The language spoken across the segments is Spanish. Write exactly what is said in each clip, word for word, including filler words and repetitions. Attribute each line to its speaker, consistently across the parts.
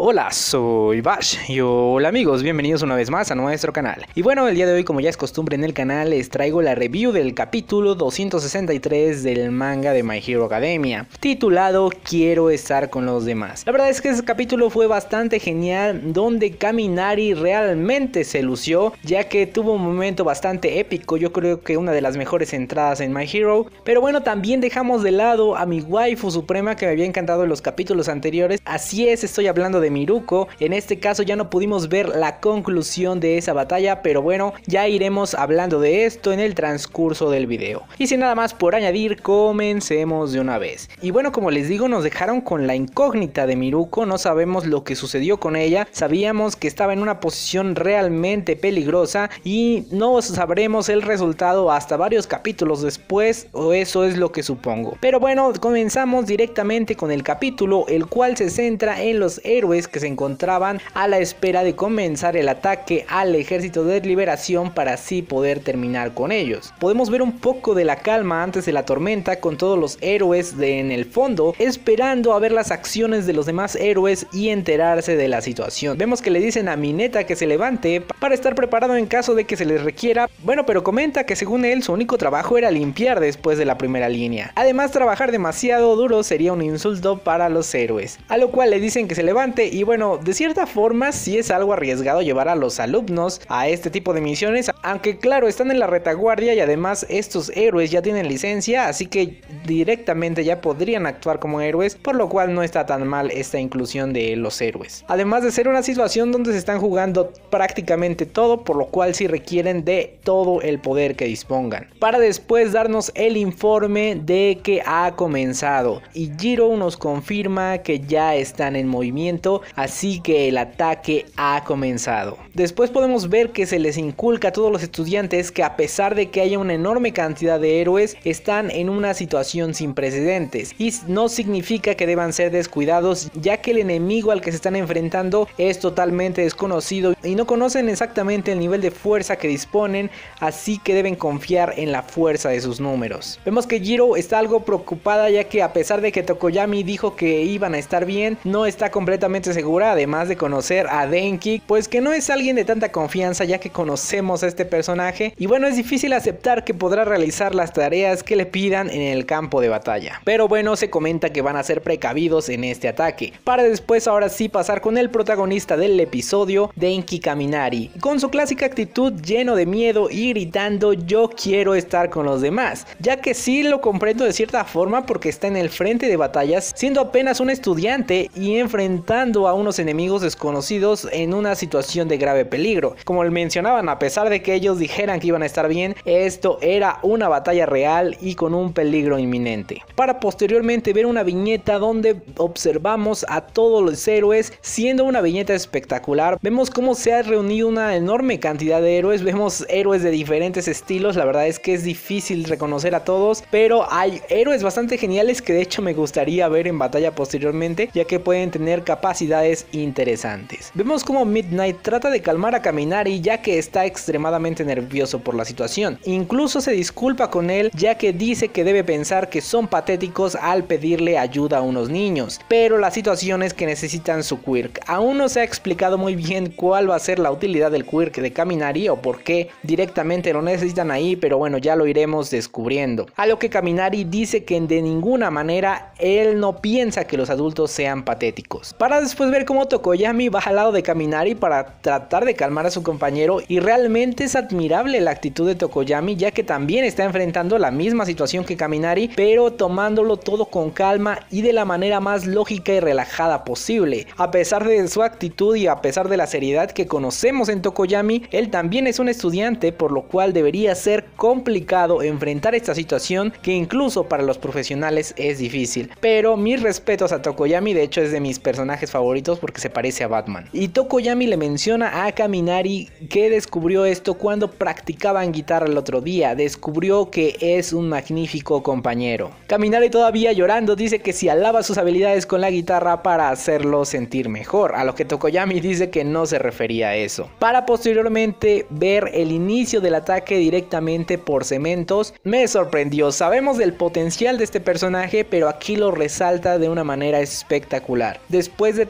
Speaker 1: Hola, soy Bash y hola amigos, bienvenidos una vez más a nuestro canal. Y bueno, el día de hoy, como ya es costumbre en el canal, les traigo la review del capítulo doscientos sesenta y tres del manga de My Hero Academia, titulado Quiero estar con los demás. La verdad es que ese capítulo fue bastante genial, donde Kaminari realmente se lució, ya que tuvo un momento bastante épico, yo creo que una de las mejores entradas en My Hero. Pero bueno, también dejamos de lado a mi waifu suprema que me había encantado en los capítulos anteriores. Así es, estoy hablando de Miruko. En este caso ya no pudimos ver la conclusión de esa batalla, pero bueno, ya iremos hablando de esto en el transcurso del video. Y sin nada más por añadir, comencemos de una vez. Y bueno, como les digo, nos dejaron con la incógnita de Miruko, no sabemos lo que sucedió con ella, sabíamos que estaba en una posición realmente peligrosa y no sabremos el resultado hasta varios capítulos después, o eso es lo que supongo. Pero bueno, comenzamos directamente con el capítulo, el cual se centra en los héroes que se encontraban a la espera de comenzar el ataque al ejército de liberación para así poder terminar con ellos. Podemos ver un poco de la calma antes de la tormenta, con todos los héroes de en el fondo esperando a ver las acciones de los demás héroes y enterarse de la situación. Vemos que le dicen a Mineta que se levante para estar preparado en caso de que se les requiera. Bueno, pero comenta que según él su único trabajo era limpiar después de la primera línea. Además, trabajar demasiado duro sería un insulto para los héroes, a lo cual le dicen que se levante. Y bueno, de cierta forma sí es algo arriesgado llevar a los alumnos a este tipo de misiones, aunque claro, están en la retaguardia y además estos héroes ya tienen licencia, así que directamente ya podrían actuar como héroes, por lo cual no está tan mal esta inclusión de los héroes. Además de ser una situación donde se están jugando prácticamente todo, por lo cual sí requieren de todo el poder que dispongan, para después darnos el informe de que ha comenzado, y Jiro nos confirma que ya están en movimiento, así que el ataque ha comenzado. Después podemos ver que se les inculca a todos los estudiantes que a pesar de que haya una enorme cantidad de héroes, están en una situación sin precedentes, y no significa que deban ser descuidados, ya que el enemigo al que se están enfrentando es totalmente desconocido y no conocen exactamente el nivel de fuerza que disponen, así que deben confiar en la fuerza de sus números. Vemos que Jiro está algo preocupada, ya que a pesar de que Tokoyami dijo que iban a estar bien, no está completamente segura, además de conocer a Denki, pues que no es alguien de tanta confianza, ya que conocemos a este personaje, y bueno, es difícil aceptar que podrá realizar las tareas que le pidan en el campo de batalla. Pero bueno, se comenta que van a ser precavidos en este ataque, para después ahora sí pasar con el protagonista del episodio, Denki Kaminari, con su clásica actitud lleno de miedo y gritando yo quiero estar con los demás, ya que sí lo comprendo de cierta forma porque está en el frente de batallas siendo apenas un estudiante y enfrentando a unos enemigos desconocidos en una situación de grave peligro. Como mencionaban, a pesar de que ellos dijeran que iban a estar bien, esto era una batalla real y con un peligro inminente, para posteriormente ver una viñeta donde observamos a todos los héroes, siendo una viñeta espectacular. Vemos cómo se ha reunido una enorme cantidad de héroes, vemos héroes de diferentes estilos, la verdad es que es difícil reconocer a todos, pero hay héroes bastante geniales que de hecho me gustaría ver en batalla posteriormente, ya que pueden tener capacidades interesantes. Vemos como Midnight trata de calmar a Kaminari, ya que está extremadamente nervioso por la situación. Incluso se disculpa con él, ya que dice que debe pensar que son patéticos al pedirle ayuda a unos niños, pero la situación es que necesitan su quirk. Aún no se ha explicado muy bien cuál va a ser la utilidad del quirk de Kaminari o por qué directamente lo necesitan ahí, pero bueno, ya lo iremos descubriendo. A lo que Kaminari dice que de ninguna manera él no piensa que los adultos sean patéticos, para después ver cómo Tokoyami va al lado de Kaminari para tratar de calmar a su compañero, y realmente es admirable la actitud de Tokoyami, ya que también está enfrentando la misma situación que Kaminari, pero tomándolo todo con calma y de la manera más lógica y relajada posible. A pesar de su actitud y a pesar de la seriedad que conocemos en Tokoyami, él también es un estudiante, por lo cual debería ser complicado enfrentar esta situación que incluso para los profesionales es difícil. Pero mis respetos a Tokoyami, de hecho es de mis personajes favoritos porque se parece a Batman. Y Tokoyami le menciona a Kaminari que descubrió esto cuando practicaban guitarra el otro día, descubrió que es un magnífico compañero. Kaminari, todavía llorando, dice que si alaba sus habilidades con la guitarra para hacerlo sentir mejor, a lo que Tokoyami dice que no se refería a eso, para posteriormente ver el inicio del ataque directamente por cementos. Me sorprendió, sabemos del potencial de este personaje, pero aquí lo resalta de una manera espectacular. Después de tener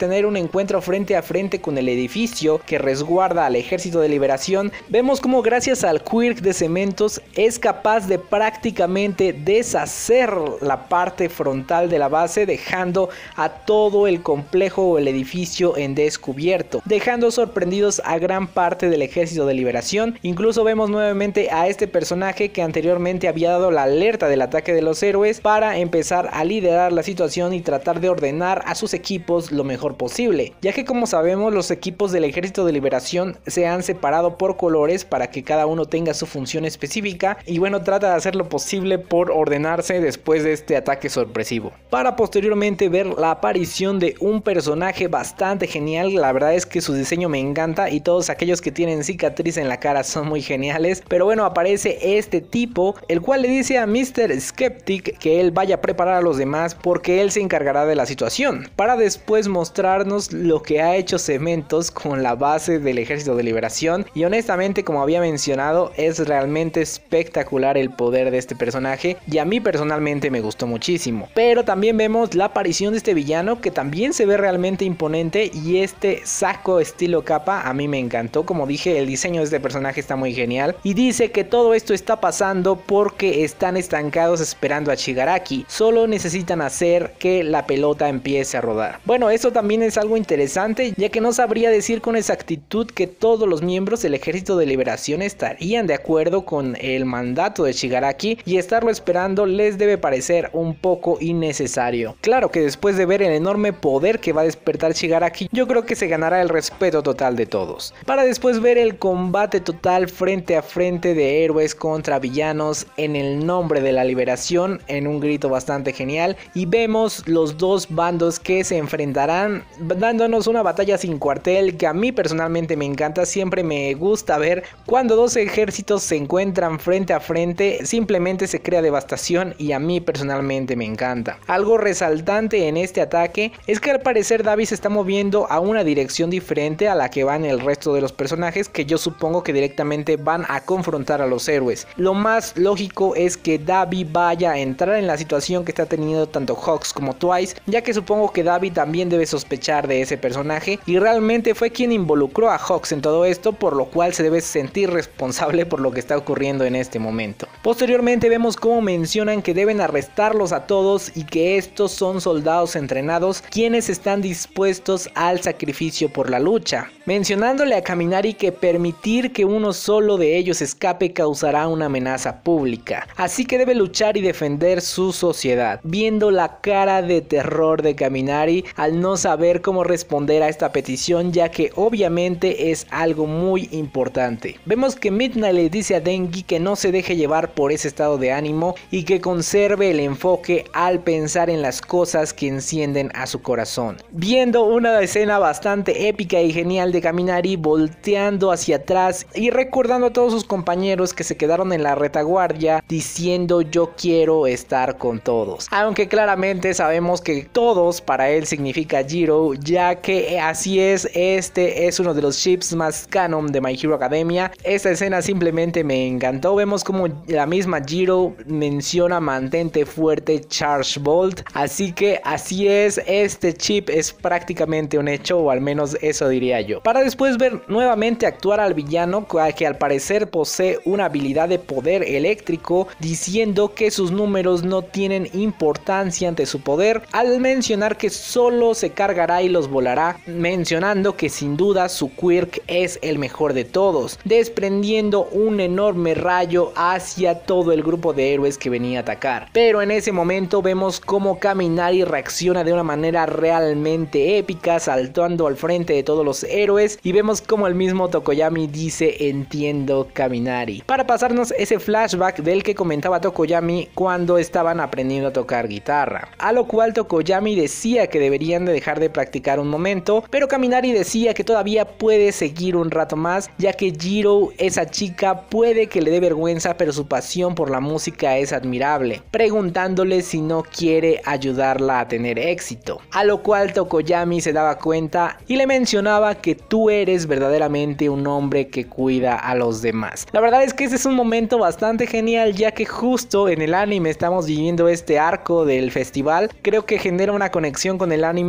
Speaker 1: tener un encuentro frente a frente con el edificio que resguarda al Ejército de Liberación, vemos como gracias al quirk de cementos es capaz de prácticamente deshacer la parte frontal de la base, dejando a todo el complejo o el edificio en descubierto, dejando sorprendidos a gran parte del Ejército de Liberación. Incluso vemos nuevamente a este personaje que anteriormente había dado la alerta del ataque de los héroes para empezar a liderar la situación y tratar de ordenar a sus equipos lo mejor posible, ya que como sabemos los equipos del Ejército de Liberación se han separado por colores para que cada uno tenga su función específica, y bueno, trata de hacer lo posible por ordenarse después de este ataque sorpresivo, para posteriormente ver la aparición de un personaje bastante genial. La verdad es que su diseño me encanta y todos aquellos que tienen cicatriz en la cara son muy geniales, pero bueno, aparece este tipo, el cual le dice a míster Skeptic que él vaya a preparar a los demás porque él se encargará de la situación, para después mostrarnos lo que ha hecho Cementos con la base del Ejército de Liberación. Y honestamente, como había mencionado, es realmente espectacular el poder de este personaje y a mí personalmente me gustó muchísimo. Pero también vemos la aparición de este villano que también se ve realmente imponente, y este saco estilo capa a mí me encantó. Como dije, el diseño de este personaje está muy genial, y dice que todo esto está pasando porque están estancados esperando a Shigaraki, solo necesitan hacer que la pelota empiece a rodar. Bueno, eso también es algo interesante, ya que no sabría decir con exactitud que todos los miembros del Ejército de Liberación estarían de acuerdo con el mandato de Shigaraki, y estarlo esperando les debe parecer un poco innecesario. Claro que después de ver el enorme poder que va a despertar Shigaraki, yo creo que se ganará el respeto total de todos, para después ver el combate total frente a frente de héroes contra villanos en el nombre de la liberación, en un grito bastante genial, y vemos los dos bandos que se enfrentarán, dándonos una batalla sin cuartel que a mí personalmente me encanta. Siempre me gusta ver cuando dos ejércitos se encuentran frente a frente, simplemente se crea devastación y a mí personalmente me encanta. Algo resaltante en este ataque es que al parecer Dabi se está moviendo a una dirección diferente a la que van el resto de los personajes, que yo supongo que directamente van a confrontar a los héroes. Lo más lógico es que Dabi vaya a entrar en la situación que está teniendo tanto Hawks como Twice, ya que supongo que Dabi también debe sospechar de ese personaje y realmente fue quien involucró a Hawks en todo esto, por lo cual se debe sentir responsable por lo que está ocurriendo en este momento. Posteriormente vemos cómo mencionan que deben arrestarlos a todos y que estos son soldados entrenados quienes están dispuestos al sacrificio por la lucha, mencionándole a Kaminari que permitir que uno solo de ellos escape causará una amenaza pública, así que debe luchar y defender su sociedad. Viendo la cara de terror de Kaminari al no saber cómo responder a esta petición, ya que obviamente es algo muy importante. Vemos que Midnight le dice a Denji que no se deje llevar por ese estado de ánimo y que conserve el enfoque al pensar en las cosas que encienden a su corazón. Viendo una escena bastante épica y genial de Kaminari volteando hacia atrás y recordando a todos sus compañeros que se quedaron en la retaguardia diciendo yo quiero estar con todos. Aunque claramente sabemos que todos para él significa Jiro, ya que así es, este es uno de los ships más canon de My Hero Academia. Esta escena simplemente me encantó. Vemos como la misma Jiro menciona mantente fuerte Charge Bolt, así que así es, este chip es prácticamente un hecho, o al menos eso diría yo, para después ver nuevamente actuar al villano que al parecer posee una habilidad de poder eléctrico, diciendo que sus números no tienen importancia ante su poder, al mencionar que solo se cargará y los volará, mencionando que sin duda su quirk es el mejor de todos, desprendiendo un enorme rayo hacia todo el grupo de héroes que venía a atacar. Pero en ese momento vemos cómo Kaminari reacciona de una manera realmente épica, saltando al frente de todos los héroes, y vemos como el mismo Tokoyami dice entiendo Kaminari, para pasarnos ese flashback del que comentaba Tokoyami cuando estaban aprendiendo a tocar guitarra, a lo cual Tokoyami decía que deberían de dejar de practicar un momento, pero Kaminari decía que todavía puede seguir un rato más, ya que Jiro, esa chica, puede que le dé vergüenza, pero su pasión por la música es admirable, preguntándole si no quiere ayudarla a tener éxito, a lo cual Tokoyami se daba cuenta y le mencionaba que tú eres verdaderamente un hombre que cuida a los demás. La verdad es que ese es un momento bastante genial, ya que justo en el anime estamos viviendo este arco del festival. Creo que genera una conexión con el anime muy genial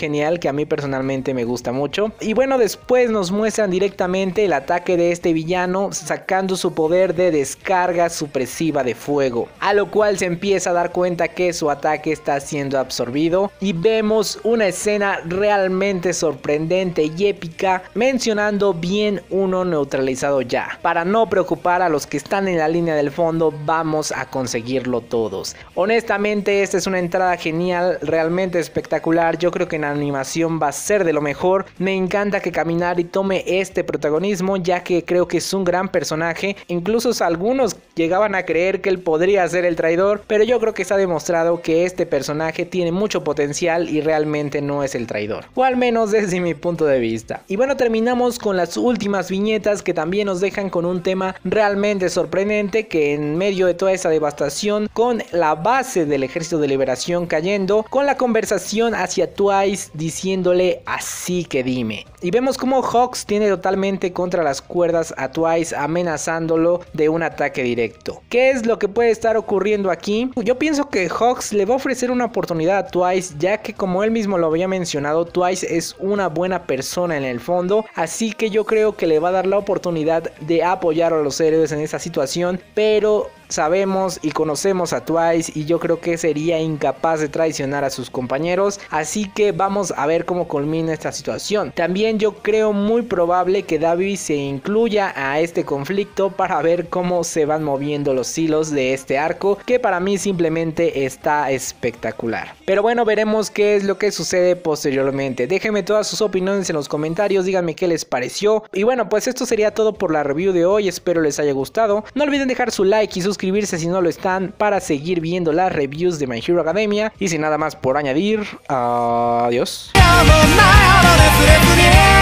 Speaker 1: genial que a mí personalmente me gusta mucho. Y bueno, después nos muestran directamente el ataque de este villano sacando su poder de descarga supresiva de fuego, a lo cual se empieza a dar cuenta que su ataque está siendo absorbido y vemos una escena realmente sorprendente y épica mencionando bien uno neutralizado ya. Para no preocupar a los que están en la línea del fondo, vamos a conseguirlo todos. Honestamente esta es una entrada genial, realmente espectacular. Yo creo que en animación va a ser de lo mejor. Me encanta que Kaminari tome este protagonismo, ya que creo que es un gran personaje. Incluso algunos llegaban a creer que él podría ser el traidor, pero yo creo que está demostrado que este personaje tiene mucho potencial y realmente no es el traidor, o al menos desde mi punto de vista. Y bueno, terminamos con las últimas viñetas que también nos dejan con un tema realmente sorprendente, que en medio de toda esa devastación, con la base del Ejército de Liberación cayendo, con la conversación hacia Twice diciéndole así que dime. Y vemos como Hawks tiene totalmente contra las cuerdas a Twice, amenazándolo de un ataque directo. ¿Qué es lo que puede estar ocurriendo aquí? Yo pienso que Hawks le va a ofrecer una oportunidad a Twice, ya que como él mismo lo había mencionado, Twice es una buena persona en el fondo, así que yo creo que le va a dar la oportunidad de apoyar a los héroes en esta situación, pero sabemos y conocemos a Twice y yo creo que sería incapaz de traicionar a sus compañeros, así que vamos a ver cómo culmina esta situación. También yo creo muy probable que Davi se incluya a este conflicto para ver cómo se van moviendo los hilos de este arco, que para mí simplemente está espectacular. Pero bueno, veremos qué es lo que sucede posteriormente. Déjenme todas sus opiniones en los comentarios, díganme qué les pareció. Y bueno, pues esto sería todo por la review de hoy, espero les haya gustado. No olviden dejar su like y suscribirse si no lo están para seguir viendo las reviews de My Hero Academia. Y sin nada más por añadir, adiós.